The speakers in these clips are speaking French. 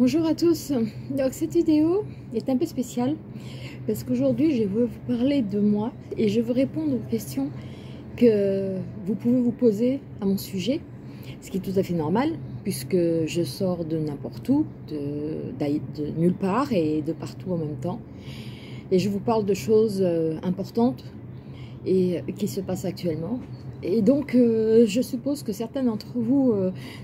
Bonjour à tous. Donc cette vidéo est un peu spéciale parce qu'aujourd'hui je veux vous parler de moi et je veux répondre aux questions que vous pouvez vous poser à mon sujet, ce qui est tout à fait normal puisque je sors de n'importe où, de nulle part et de partout en même temps. Et je vous parle de choses importantes et qui se passent actuellement. Et donc je suppose que certains d'entre vous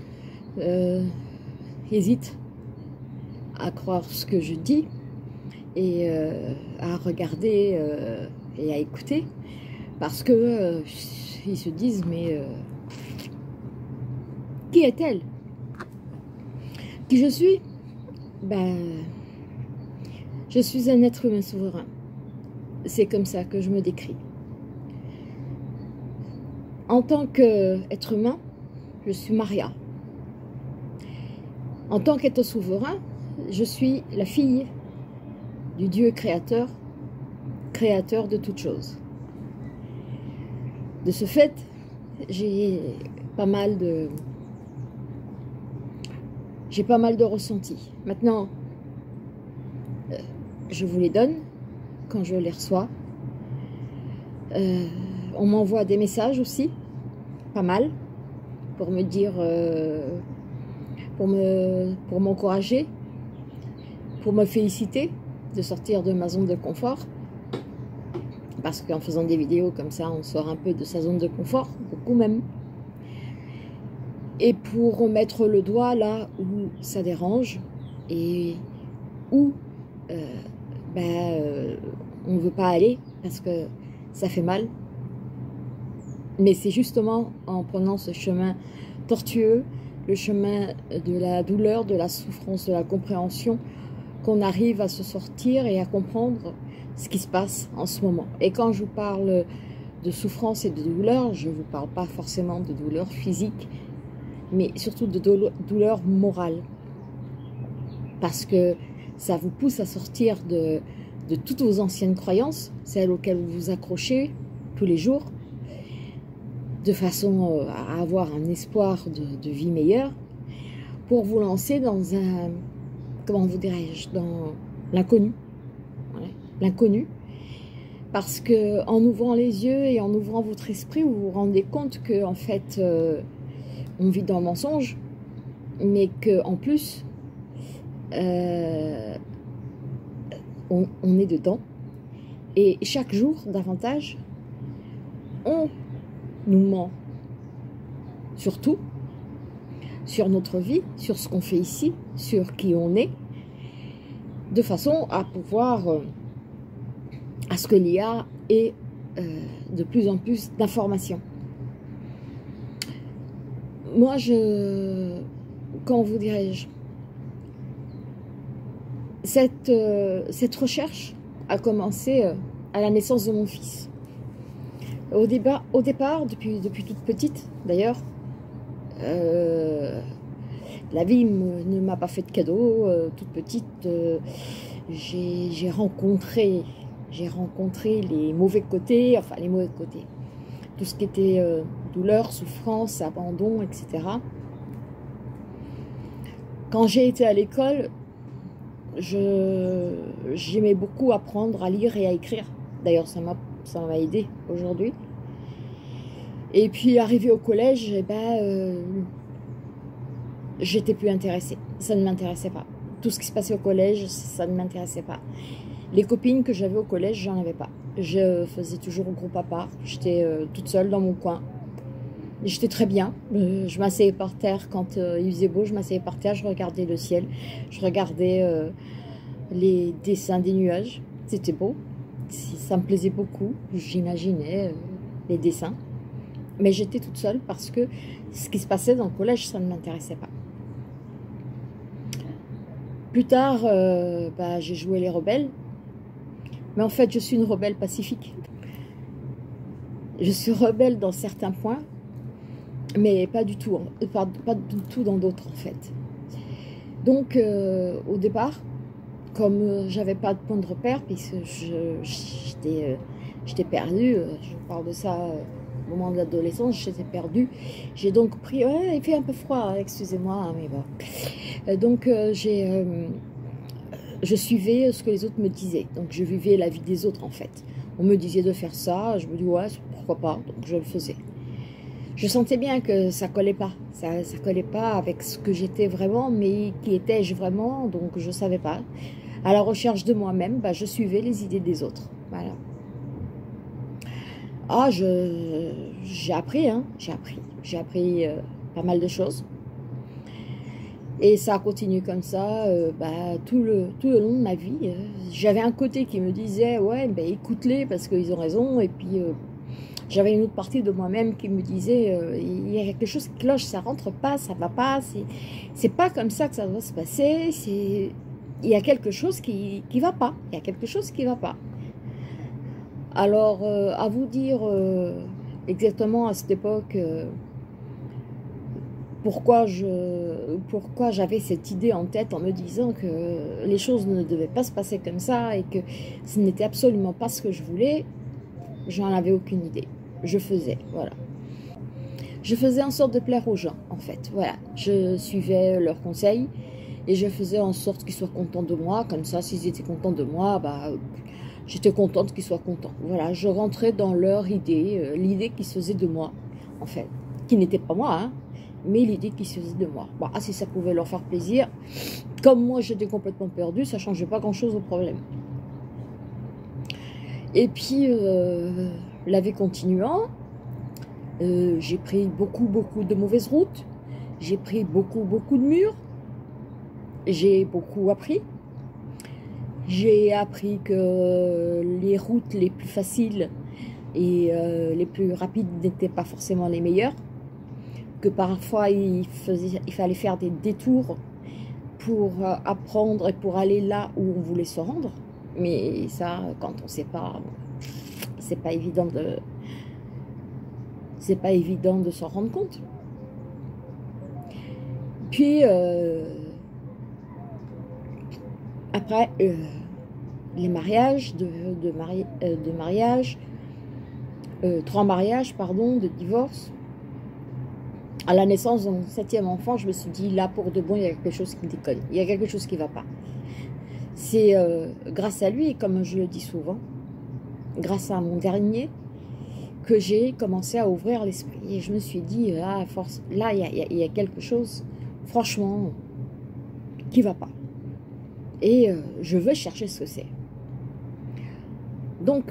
hésitent à croire ce que je dis et à regarder et à écouter parce que ils se disent mais qui est-elle? Qui je suis? Ben, je suis un être humain souverain. C'est comme ça que je me décris. En tant qu'être humain, je suis Maria. En tant qu'être souverain, je suis la fille du Dieu créateur, créateur de toutes choses. De ce fait, j'ai pas mal de ressentis. Maintenant, je vous les donne quand je les reçois. On m'envoie des messages aussi, pas mal, pour me dire, pour m'encourager, pour me féliciter de sortir de ma zone de confort. Parce qu'en faisant des vidéos comme ça, on sort un peu de sa zone de confort, beaucoup même. Et pour mettre le doigt là où ça dérange et où on ne veut pas aller parce que ça fait mal. Mais c'est justement en prenant ce chemin tortueux, le chemin de la douleur, de la souffrance, de la compréhension, qu'on arrive à se sortir et à comprendre ce qui se passe en ce moment. Et quand je vous parle de souffrance et de douleur, je ne vous parle pas forcément de douleur physique, mais surtout de douleur morale. Parce que ça vous pousse à sortir de toutes vos anciennes croyances, celles auxquelles vous vous accrochez tous les jours, de façon à avoir un espoir de vie meilleure, pour vous lancer dans un, comment vous dirais-je, dans l'inconnu. Voilà, l'inconnu. Parce que en ouvrant les yeux et en ouvrant votre esprit, vous vous rendez compte que en fait, on vit dans le mensonge, mais qu'en plus, on est dedans. Et chaque jour, davantage, on nous ment sur tout, sur notre vie, sur ce qu'on fait ici, sur qui on est, de façon à pouvoir, à ce que l'IA ait de plus en plus d'informations. Moi, quand vous dirais-je, cette recherche a commencé à la naissance de mon fils. Au départ, depuis toute petite d'ailleurs, la vie ne m'a pas fait de cadeau. Toute petite, j'ai rencontré les mauvais côtés, enfin les mauvais côtés, tout ce qui était douleur, souffrance, abandon, etc. Quand j'ai été à l'école, j'aimais beaucoup apprendre à lire et à écrire. D'ailleurs, ça m'a aidé aujourd'hui. Et puis, arrivé au collège, eh ben, j'étais plus intéressée. Ça ne m'intéressait pas. Tout ce qui se passait au collège, ça ne m'intéressait pas. Les copines que j'avais au collège, j'en avais pas. Je faisais toujours au groupe à part. J'étais toute seule dans mon coin. J'étais très bien. Je m'asseyais par terre quand il faisait beau. Je m'asseyais par terre, je regardais le ciel. Je regardais les dessins des nuages. C'était beau. Ça me plaisait beaucoup. J'imaginais les dessins. Mais j'étais toute seule parce que ce qui se passait dans le collège, ça ne m'intéressait pas. Plus tard, j'ai joué les rebelles. Mais en fait, je suis une rebelle pacifique. Je suis rebelle dans certains points, mais pas du tout, pas du tout dans d'autres en fait. Donc, au départ, comme j'avais pas de point de repère, puisque j'étais perdue, je parle de ça au moment de l'adolescence, j'étais perdue. J'ai donc pris, ouais, il fait un peu froid, excusez-moi, hein, mais bon. Je suivais ce que les autres me disaient. Donc je vivais la vie des autres en fait. On me disait de faire ça, je me dis ouais, pourquoi pas, donc je le faisais. Je sentais bien que ça collait pas. Ça collait pas avec ce que j'étais vraiment, mais qui étais-je vraiment, donc je savais pas. À la recherche de moi-même, bah, je suivais les idées des autres. Voilà. Ah, j'ai appris, hein, j'ai appris pas mal de choses. Et ça a continué comme ça tout le long de ma vie. J'avais un côté qui me disait, ouais, ben, écoute-les parce qu'ils ont raison. Et puis, j'avais une autre partie de moi-même qui me disait, il y a quelque chose qui cloche, ça rentre pas, ça va pas. C'est pas comme ça que ça doit se passer. Il y a quelque chose qui va pas. Il y a quelque chose qui va pas. Alors, à vous dire exactement à cette époque... pourquoi j'avais cette idée en tête en me disant que les choses ne devaient pas se passer comme ça et que ce n'était absolument pas ce que je voulais, j'en avais aucune idée. Je faisais, voilà. Je faisais en sorte de plaire aux gens, en fait, voilà. Je suivais leurs conseils et je faisais en sorte qu'ils soient contents de moi, comme ça, s'ils étaient contents de moi, bah, j'étais contente qu'ils soient contents. Voilà, je rentrais dans leur idée, l'idée qu'ils se faisaient de moi, en fait, qui n'était pas moi, hein, mais l'idée qu'ils se faisaient de moi. Bon, si ça pouvait leur faire plaisir, comme moi j'étais complètement perdue, ça ne changeait pas grand-chose au problème. Et puis, la vie continuant, j'ai pris beaucoup de mauvaises routes, j'ai pris beaucoup de murs, j'ai beaucoup appris. J'ai appris que les routes les plus faciles et les plus rapides n'étaient pas forcément les meilleures, que parfois il fallait faire des détours pour apprendre et pour aller là où on voulait se rendre. Mais ça, quand on ne sait pas, c'est pas évident de s'en rendre compte. Puis après les mariages, trois mariages, pardon, de divorce. À la naissance de mon 7e enfant, je me suis dit, là, pour de bon, il y a quelque chose qui me déconne. Il y a quelque chose qui ne va pas. C'est grâce à lui, et comme je le dis souvent, grâce à mon dernier, que j'ai commencé à ouvrir l'esprit. Et je me suis dit, là, il y a quelque chose, franchement, qui ne va pas. Et je veux chercher ce que c'est. Donc,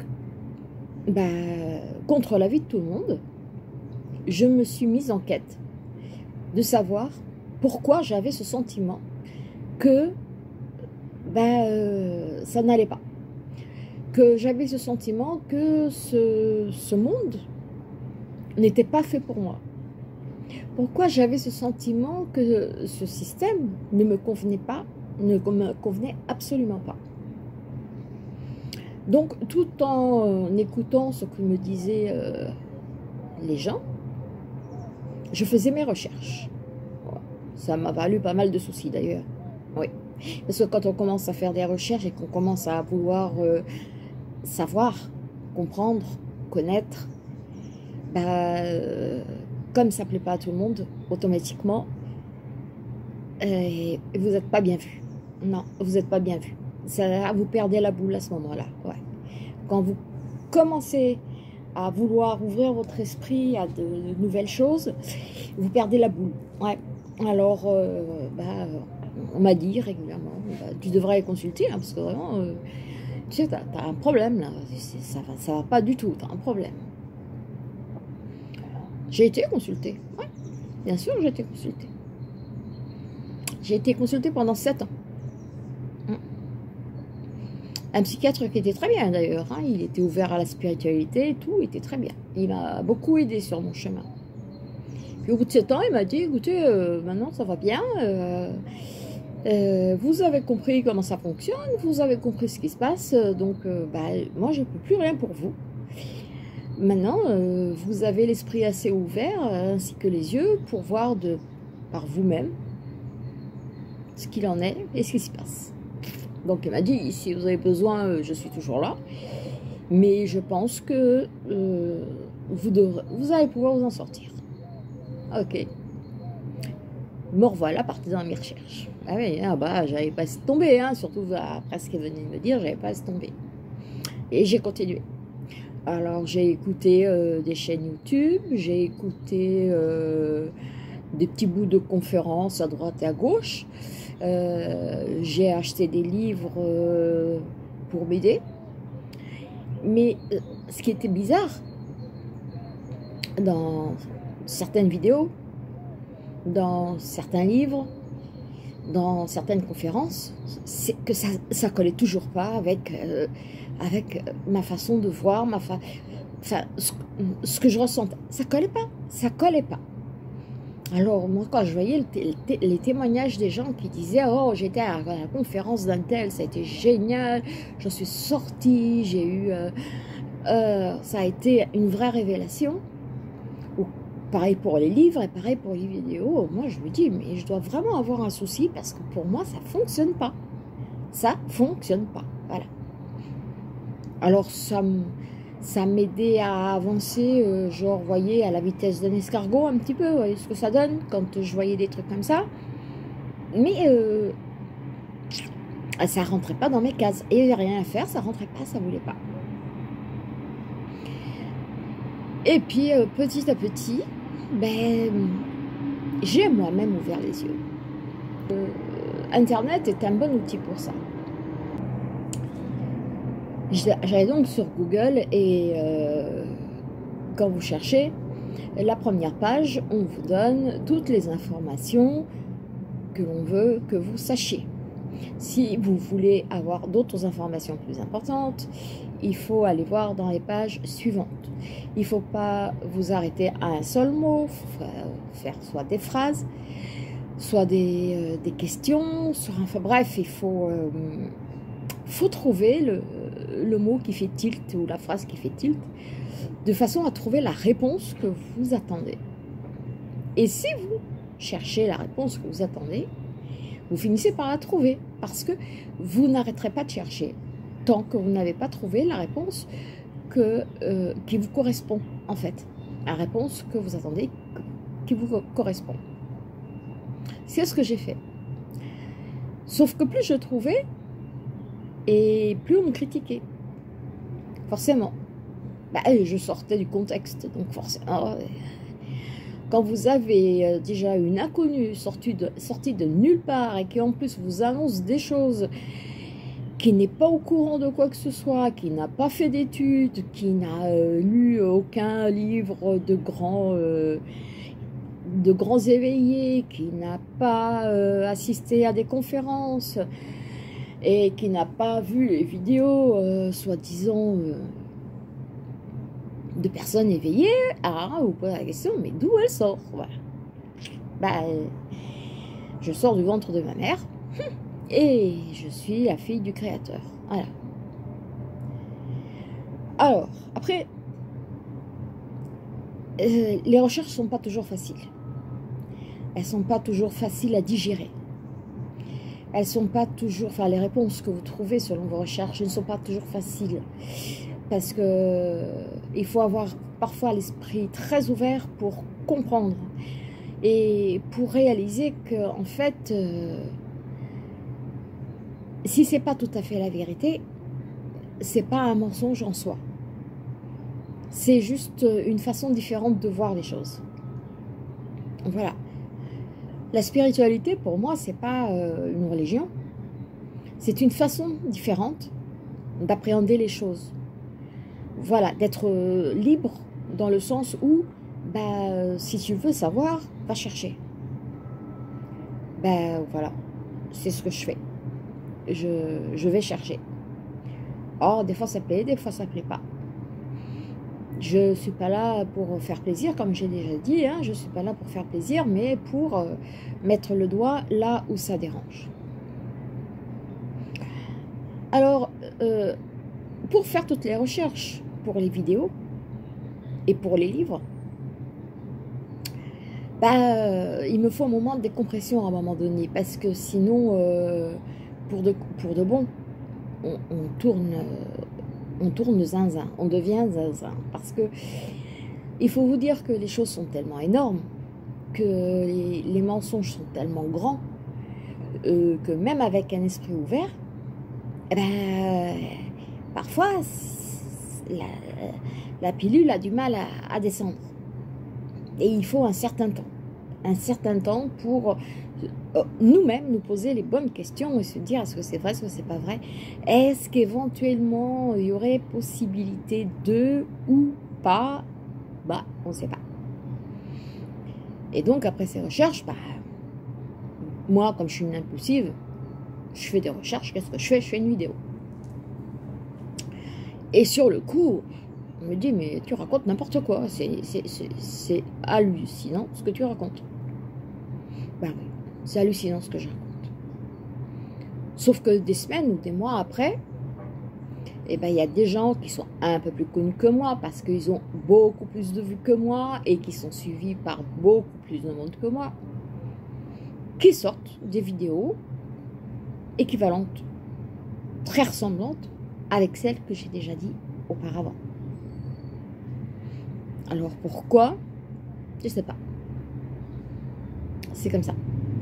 contre l'avis de tout le monde, je me suis mise en quête de savoir pourquoi j'avais ce sentiment que ça n'allait pas. Que j'avais ce sentiment que ce monde n'était pas fait pour moi. Pourquoi j'avais ce sentiment que ce système ne me convenait pas, ne me convenait absolument pas. Donc, tout en écoutant ce que me disaient les gens, je faisais mes recherches. Ça m'a valu pas mal de soucis d'ailleurs. Oui. Parce que quand on commence à faire des recherches et qu'on commence à vouloir savoir, comprendre, connaître, comme ça ne plaît pas à tout le monde, automatiquement, vous n'êtes pas bien vu. Non, vous n'êtes pas bien vu. Ça, vous perdez la boule à ce moment-là. Ouais. Quand vous commencez à vouloir ouvrir votre esprit à de nouvelles choses, vous perdez la boule. Ouais. Alors, on m'a dit régulièrement, tu devrais aller consulter, hein, parce que vraiment, tu sais, t'as un problème, là. Ça va pas du tout, t'as un problème. J'ai été consultée. Ouais, bien sûr, j'ai été consultée. J'ai été consultée pendant 7 ans. Un psychiatre qui était très bien d'ailleurs, hein, il était ouvert à la spiritualité et tout, était très bien. Il m'a beaucoup aidé sur mon chemin. Puis au bout de 7 ans, il m'a dit, écoutez, maintenant ça va bien, vous avez compris comment ça fonctionne, vous avez compris ce qui se passe, donc moi je ne peux plus rien pour vous. Maintenant, vous avez l'esprit assez ouvert, ainsi que les yeux, pour voir par vous-même ce qu'il en est et ce qui se passe. Donc il m'a dit, si vous avez besoin, je suis toujours là. Mais je pense que vous allez pouvoir vous en sortir. Ok. Me revoilà parti dans mes recherches. Ah oui, ah bah, j'avais pas laissé tomber, hein, surtout après ce qu'elle venait de me dire, j'avais pas laissé tomber. Et j'ai continué. Alors j'ai écouté des chaînes YouTube, j'ai écouté des petits bouts de conférences à droite et à gauche. J'ai acheté des livres pour m'aider. Mais ce qui était bizarre, dans certaines vidéos, dans certains livres, dans certaines conférences, c'est que ça collait toujours pas avec, avec ma façon de voir, enfin, ce que je ressentais. Ça collait pas. Alors moi, quand je voyais les témoignages des gens qui disaient « Oh, j'étais à la conférence d'un tel, ça a été génial, j'en suis sortie, j'ai eu... ça a été une vraie révélation. » Ou pareil pour les livres et pareil pour les vidéos. Moi, je me dis « Mais je dois vraiment avoir un souci parce que pour moi, ça fonctionne pas. Ça fonctionne pas. » Voilà. Alors, ça m'aidait à avancer, genre, vous voyez, à la vitesse d'un escargot un petit peu, vous voyez ce que ça donne quand je voyais des trucs comme ça. Mais ça rentrait pas dans mes cases. Et il n'y avait rien à faire, ça rentrait pas, ça voulait pas. Et puis, petit à petit, ben, j'ai moi-même ouvert les yeux. Internet est un bon outil pour ça. J'allais donc sur Google et quand vous cherchez la première page, on vous donne toutes les informations que l'on veut que vous sachiez. Si vous voulez avoir d'autres informations plus importantes, il faut aller voir dans les pages suivantes. Il ne faut pas vous arrêter à un seul mot, faire soit des phrases, soit des questions, enfin bref, il faut trouver le mot qui fait tilt ou la phrase qui fait tilt, de façon à trouver la réponse que vous attendez. Et si vous cherchez la réponse que vous attendez, vous finissez par la trouver, parce que vous n'arrêterez pas de chercher tant que vous n'avez pas trouvé la réponse qui vous correspond, en fait. La réponse que vous attendez, qui vous correspond. C'est ce que j'ai fait. Sauf que plus je trouvais, et plus on me critiquait. Forcément. Bah, je sortais du contexte, donc forcément... Quand vous avez déjà une inconnue sortie de nulle part et qui en plus vous annonce des choses, qui n'est pas au courant de quoi que ce soit, qui n'a pas fait d'études, qui n'a lu aucun livre de grands éveillés, qui n'a pas assisté à des conférences et qui n'a pas vu les vidéos, soi-disant... de personnes éveillées, on vous pose la question, mais d'où elle sort? Voilà. Bah, je sors du ventre de ma mère et je suis la fille du Créateur. Voilà. Alors, après, les recherches ne sont pas toujours faciles. Elles ne sont pas toujours faciles à digérer. Elles sont pas toujours, enfin, les réponses que vous trouvez selon vos recherches ne sont pas toujours faciles. Parce que il faut avoir parfois l'esprit très ouvert pour comprendre et pour réaliser que en fait, si c'est pas tout à fait la vérité, c'est pas un mensonge en soi. C'est juste une façon différente de voir les choses. Voilà. La spiritualité, pour moi, c'est pas une religion. C'est une façon différente d'appréhender les choses. Voilà, d'être libre dans le sens où, bah, si tu veux savoir, va chercher. Ben voilà, c'est ce que je fais. Je vais chercher. Or, des fois ça plaît, des fois ça plaît pas. Je suis pas là pour faire plaisir, comme j'ai déjà dit, hein, je suis pas là pour faire plaisir, mais pour mettre le doigt là où ça dérange. Alors, pour faire toutes les recherches, pour les vidéos et pour les livres, bah, il me faut un moment de décompression à un moment donné, parce que sinon, pour de bon, on tourne on tourne zinzin, on devient zinzin. Parce que il faut vous dire que les choses sont tellement énormes, que les mensonges sont tellement grands, que même avec un esprit ouvert, eh ben, parfois, la pilule a du mal à descendre. Et il faut un certain temps pour nous-mêmes nous poser les bonnes questions et se dire est-ce que c'est vrai, est-ce que c'est pas vrai, est-ce qu'éventuellement il y aurait possibilité de ou pas, bah on ne sait pas. Et donc après ces recherches, bah, moi comme je suis une impulsive, je fais des recherches, qu'est-ce que je fais? Je fais une vidéo. Et sur le coup, on me dit mais tu racontes n'importe quoi, c'est hallucinant ce que tu racontes. Ben oui, c'est hallucinant ce que je raconte. Sauf que des semaines ou des mois après, eh ben, il y a des gens qui sont un peu plus connus que moi parce qu'ils ont beaucoup plus de vues que moi et qui sont suivis par beaucoup plus de monde que moi, qui sortent des vidéos équivalentes, très ressemblantes avec celles que j'ai déjà dit auparavant. Alors pourquoi? Je ne sais pas. C'est comme ça.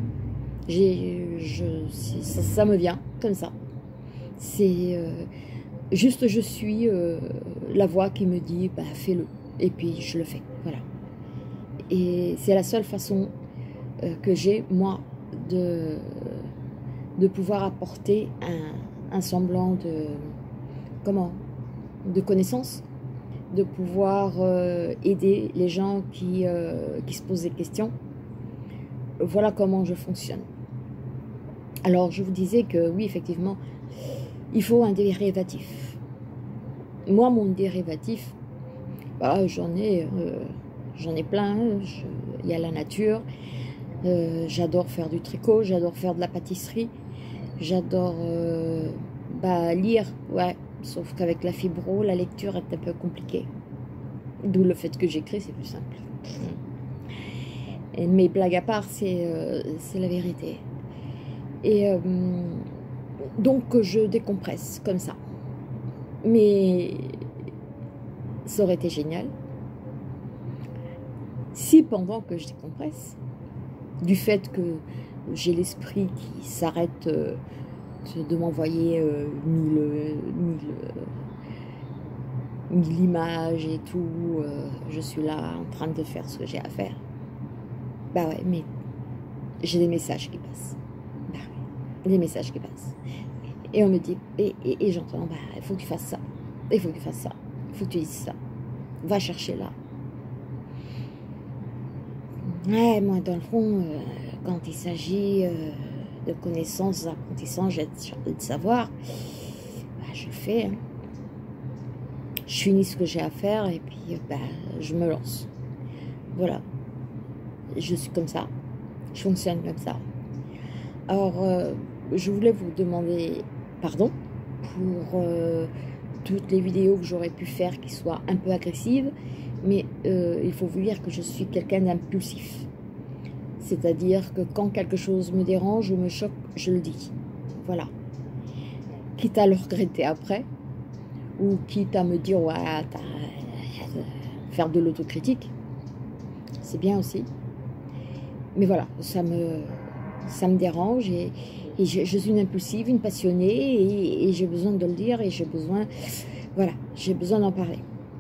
Ça me vient comme ça. C'est juste je suis la voix qui me dit bah, fais-le. Et puis je le fais. Voilà. Et c'est la seule façon que j'ai, moi, de pouvoir apporter un semblant de connaissance, de pouvoir aider les gens qui se posent des questions. Voilà comment je fonctionne. Alors, je vous disais que oui, effectivement, il faut un dérivatif. Moi, mon dérivatif, bah, j'en ai plein. Il y a la nature. J'adore faire du tricot, j'adore faire de la pâtisserie. J'adore lire, ouais. Sauf qu'avec la fibro, la lecture est un peu compliquée. D'où le fait que j'écris, c'est plus simple. Et mes blagues à part, c'est la vérité. Et donc, je décompresse comme ça. Mais ça aurait été génial si pendant que je décompresse, du fait que j'ai l'esprit qui s'arrête de m'envoyer mille images et tout, je suis là en train de faire ce que j'ai à faire. Bah ouais, mais j'ai des messages qui passent. Bah ouais, des messages qui passent. Et on me dit, et j'entends, bah, il faut que tu fasses ça. Il faut que tu fasses ça. Il faut que tu dises ça. Va chercher là. Ouais, moi, dans le fond, quand il s'agit de connaissances, d'apprentissage et de savoir, bah, je le fais. Hein. Je finis ce que j'ai à faire et puis bah, je me lance. Voilà. Je suis comme ça. Je fonctionne comme ça. Alors, je voulais vous demander pardon pour toutes les vidéos que j'aurais pu faire qui soient un peu agressives. Mais il faut vous dire que je suis quelqu'un d'impulsif. C'est-à-dire que quand quelque chose me dérange ou me choque, je le dis. Voilà. Quitte à le regretter après, ou quitte à me dire, ouais, faire de l'autocritique, c'est bien aussi. Mais voilà, ça me dérange et je suis une impulsive, une passionnée et j'ai besoin de le dire et j'ai besoin d'en parler.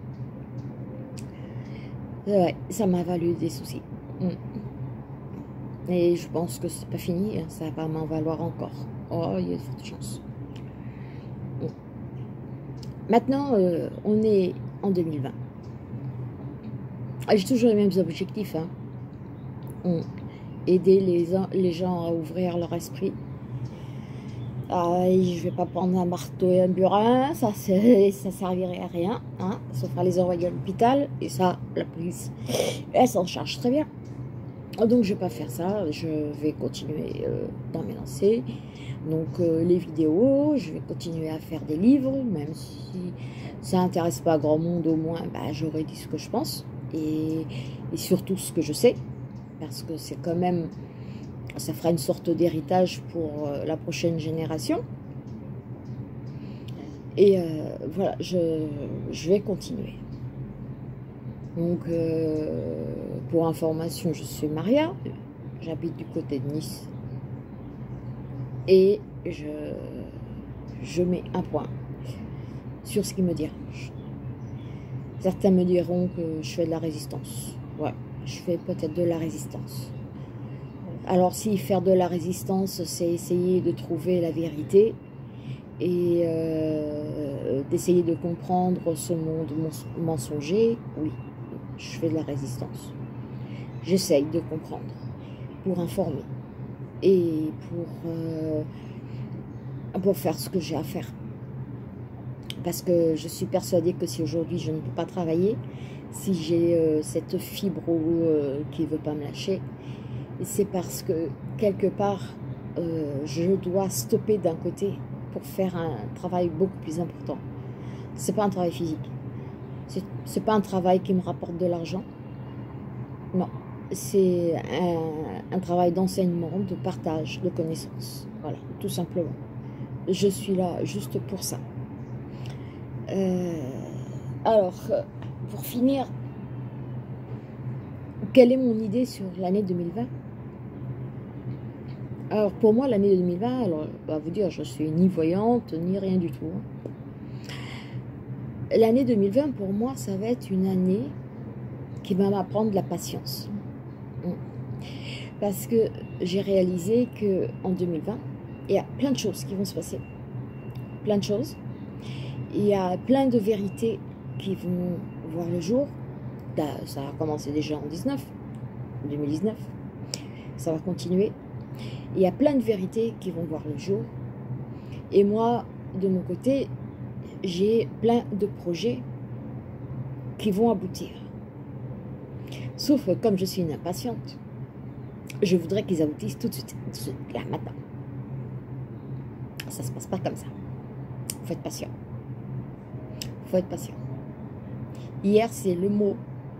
Ouais, ça m'a valu des soucis. Et je pense que c'est pas fini, hein, ça va m'en valoir encore. Oh, il y a de fortes chances. Maintenant, on est en 2020. J'ai toujours les mêmes objectifs. Hein. Aider les gens à ouvrir leur esprit. Je vais pas prendre un marteau et un burin, ça servirait à rien, hein, sauf à les envoyer à l'hôpital, et ça, la police, elle s'en charge très bien. Donc je vais pas faire ça, je vais continuer dans mes lancées. Donc les vidéos, je vais continuer à faire des livres, même si ça n'intéresse pas grand monde, au moins bah, j'aurais dit ce que je pense, et surtout ce que je sais, parce que c'est quand même... Ça fera une sorte d'héritage pour la prochaine génération. Et voilà, je vais continuer. Donc, pour information, je suis Maria, j'habite du côté de Nice. Et je mets un point sur ce qui me dérange. Certains me diront que je fais de la résistance. Ouais, je fais peut-être de la résistance. Alors si faire de la résistance, c'est essayer de trouver la vérité et d'essayer de comprendre ce monde mensonger, oui, je fais de la résistance. J'essaye de comprendre pour informer et pour faire ce que j'ai à faire. Parce que je suis persuadée que si aujourd'hui je ne peux pas travailler, si j'ai cette fibre qui ne veut pas me lâcher, c'est parce que quelque part, je dois stopper d'un côté pour faire un travail beaucoup plus important. C'est pas un travail physique. C'est pas un travail qui me rapporte de l'argent. Non. C'est un travail d'enseignement, de partage, de connaissances. Voilà, tout simplement. Je suis là juste pour ça. Alors, pour finir, quelle est mon idée sur l'année 2020? Alors, pour moi, l'année 2020, alors, on va vous dire, je suis ni voyante, ni rien du tout. L'année 2020, pour moi, ça va être une année qui va m'apprendre la patience. Parce que j'ai réalisé qu'en 2020, il y a plein de choses qui vont se passer. Plein de choses. Il y a plein de vérités qui vont voir le jour. Ça a commencé déjà en 2019. Ça va continuer. Il y a plein de vérités qui vont voir le jour. Et moi, de mon côté, j'ai plein de projets qui vont aboutir. Sauf que comme je suis une impatiente, je voudrais qu'ils aboutissent tout de suite, là, maintenant. Ça se passe pas comme ça. Faut être patient. Faut être patient. Hier, c'est le mot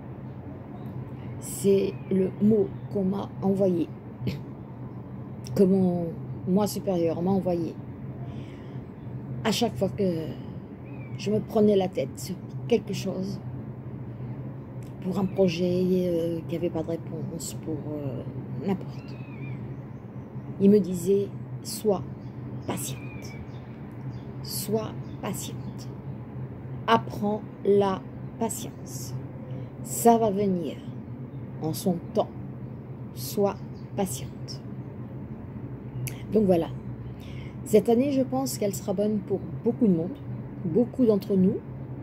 qu'on m'a envoyé, que moi supérieur m'a envoyé. À chaque fois que je me prenais la tête sur quelque chose, pour un projet qui n'avait pas de réponse, pour n'importe, il me disait, sois patiente. Sois patiente. Apprends la patience. Ça va venir en son temps. Sois patiente. Donc voilà. Cette année, je pense qu'elle sera bonne pour beaucoup de monde, beaucoup d'entre nous.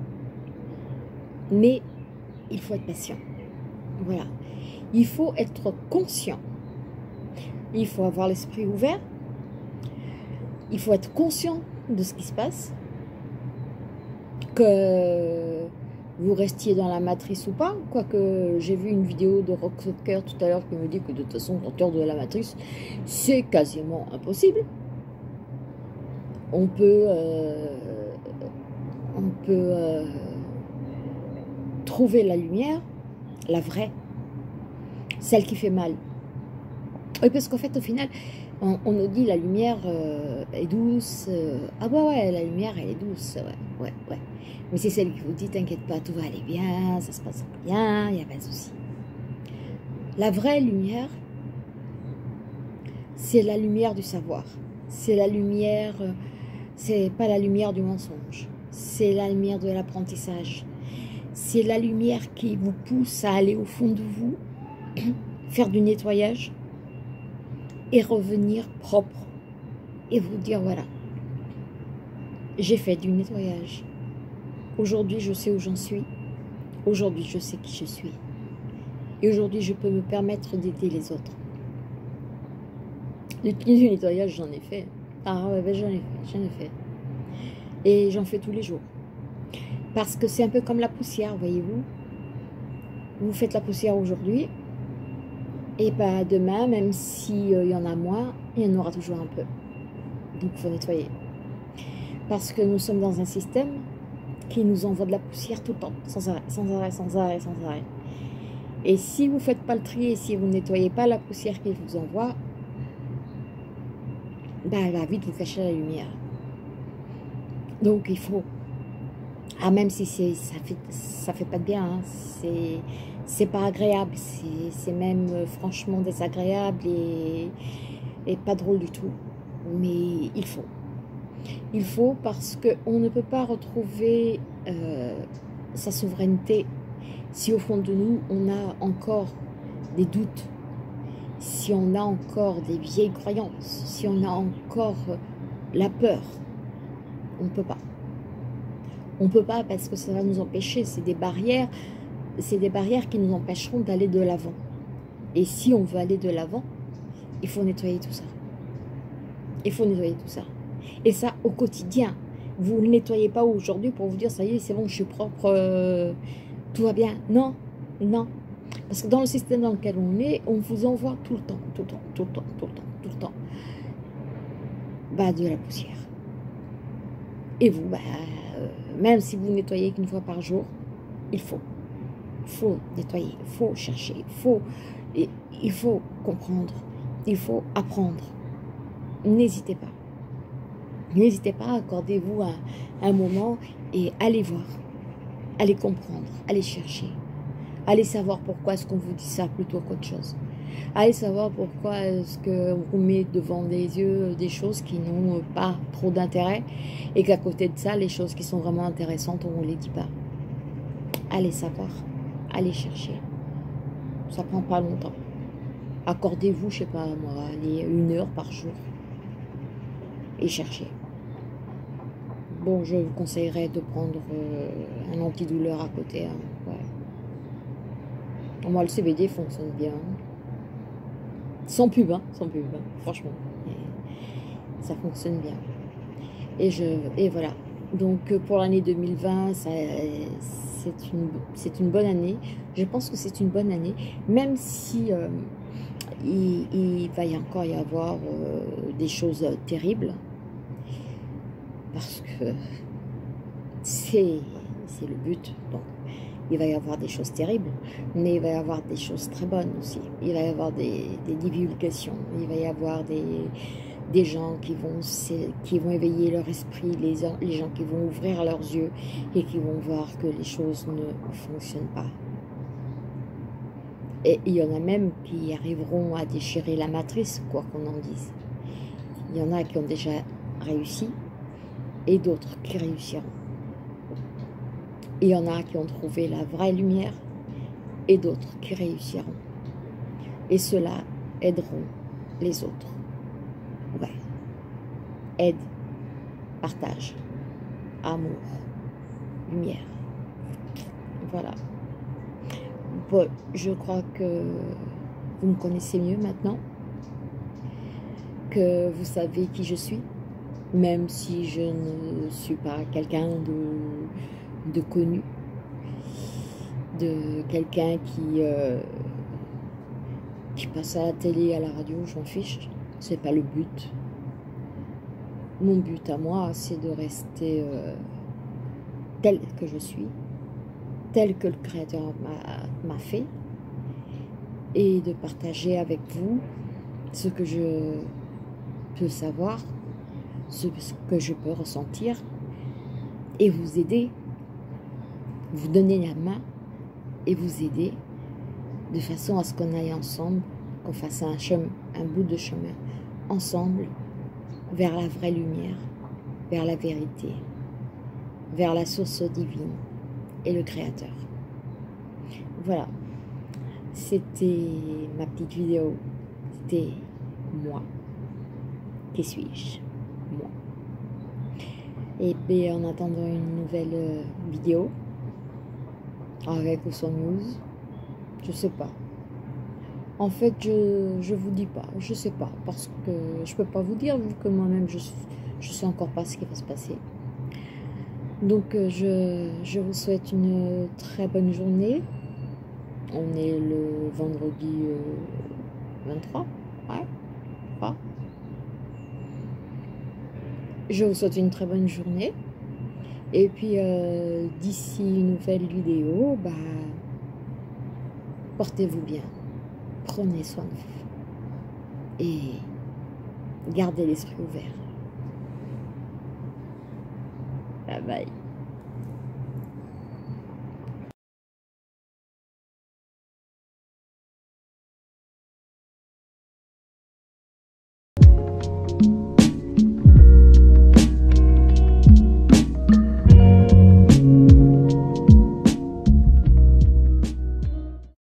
Mais il faut être patient. Voilà. Il faut être conscient. Il faut avoir l'esprit ouvert. Il faut être conscient de ce qui se passe. Que vous restiez dans la matrice ou pas, quoique j'ai vu une vidéo de Rocksoccer tout à l'heure qui me dit que de toute façon, sortir de la matrice, c'est quasiment impossible. On peut trouver la lumière, la vraie, celle qui fait mal. Oui, parce qu'en fait, au final, on nous dit la lumière est douce. Ah bah ouais, la lumière, elle est douce. Ouais. Mais c'est celle qui vous dit, t'inquiète pas, tout va aller bien, ça se passe bien, il n'y a pas de souci. La vraie lumière, c'est la lumière du savoir. C'est la lumière, c'est pas la lumière du mensonge. C'est la lumière de l'apprentissage. C'est la lumière qui vous pousse à aller au fond de vous, faire du nettoyage et revenir propre. Et vous dire, voilà, j'ai fait du nettoyage. Aujourd'hui, je sais où j'en suis. Aujourd'hui, je sais qui je suis. Et aujourd'hui, je peux me permettre d'aider les autres. Du nettoyage, j'en ai fait. Ah ouais, ben j'en ai fait. Et j'en fais tous les jours. Parce que c'est un peu comme la poussière, voyez-vous. Vous faites la poussière aujourd'hui. Et pas demain, même s'il y en a moins, il y en aura toujours un peu. Donc, il faut nettoyer. Parce que nous sommes dans un système qui nous envoie de la poussière tout le temps, sans arrêt. Et si vous ne faites pas le tri et si vous ne nettoyez pas la poussière qu'il vous envoie, ben elle va vite vous cacher la lumière. Donc il faut, ah, même si ça fait pas de bien, hein, c'est pas agréable, c'est même franchement désagréable et pas drôle du tout. Mais il faut. Il faut parce qu'on ne peut pas retrouver sa souveraineté si au fond de nous on a encore des doutes, si on a encore des vieilles croyances, si on a encore la peur. On ne peut pas. On ne peut pas parce que ça va nous empêcher. C'est des barrières qui nous empêcheront d'aller de l'avant. Et si on veut aller de l'avant, il faut nettoyer tout ça. Il faut nettoyer tout ça. Et ça au quotidien. Vous ne nettoyez pas aujourd'hui pour vous dire ça y est, c'est bon, je suis propre, tout va bien. Non, non. Parce que dans le système dans lequel on est, on vous envoie tout le temps, tout le temps, tout le temps, tout le temps, tout le temps, bah, de la poussière. Et vous, bah, même si vous nettoyez qu'une fois par jour, il faut nettoyer, il faut chercher, il faut comprendre, il faut apprendre. N'hésitez pas. N'hésitez pas, accordez-vous un moment et allez voir, allez comprendre, allez chercher, allez savoir pourquoi est-ce qu'on vous dit ça plutôt qu'autre chose. Allez savoir pourquoi est-ce qu'on vous met devant les yeux des choses qui n'ont pas trop d'intérêt et qu'à côté de ça, les choses qui sont vraiment intéressantes, on ne les dit pas. Allez savoir, allez chercher. Ça prend pas longtemps. Accordez-vous, je sais pas moi, allez 1 heure par jour et cherchez. Bon, je vous conseillerais de prendre un antidouleur à côté. Hein. Ouais. Moi, le CBD fonctionne bien. Sans pub, hein, franchement. Et ça fonctionne bien. Et voilà. Donc, pour l'année 2020, c'est une bonne année. Je pense que c'est une bonne année. Même si il va encore y avoir des choses terribles. Parce que c'est le but. Donc, il va y avoir des choses terribles, mais il va y avoir des choses très bonnes aussi. Il va y avoir des divulgations, il va y avoir des gens qui vont éveiller leur esprit, les gens qui vont ouvrir leurs yeux et qui vont voir que les choses ne fonctionnent pas. Et il y en a même qui arriveront à déchirer la matrice, quoi qu'on en dise. Il y en a qui ont déjà réussi, et d'autres qui réussiront. Il y en a qui ont trouvé la vraie lumière et d'autres qui réussiront. Et ceux-là aideront les autres. Ouais. Aide, partage, amour, lumière. Voilà. Bon, je crois que vous me connaissez mieux maintenant, que vous savez qui je suis. Même si je ne suis pas quelqu'un de connu, de quelqu'un qui passe à la télé, à la radio, j'en fiche, c'est pas le but. Mon but à moi, c'est de rester tel que je suis, tel que le Créateur m'a fait, et de partager avec vous ce que je peux savoir, ce que je peux ressentir et vous aider, vous donner la main et vous aider de façon à ce qu'on aille ensemble, qu'on fasse un bout de chemin ensemble vers la vraie lumière, vers la vérité, vers la source divine et le Créateur. Voilà, c'était ma petite vidéo, c'était moi. Qui suis-je? Moi. Et puis en attendant une nouvelle vidéo, avec ou sans news, je sais pas. En fait, je vous dis pas, je sais pas, parce que je peux pas vous dire, vu que moi-même je sais encore pas ce qui va se passer. Donc je vous souhaite une très bonne journée. On est le vendredi 23, ouais, pas. Je vous souhaite une très bonne journée. Et puis, d'ici une nouvelle vidéo, bah, portez-vous bien. Prenez soin de vous. Et gardez l'esprit ouvert. Bye bye.